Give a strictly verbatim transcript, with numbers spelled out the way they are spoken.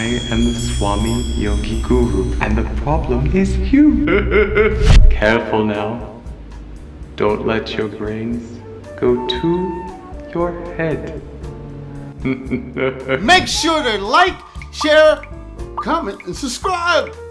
I am the Swami Yogi Guru, and the problem is you. Careful now. Don't let your brains go to your head. Make sure to like, share, comment, and subscribe.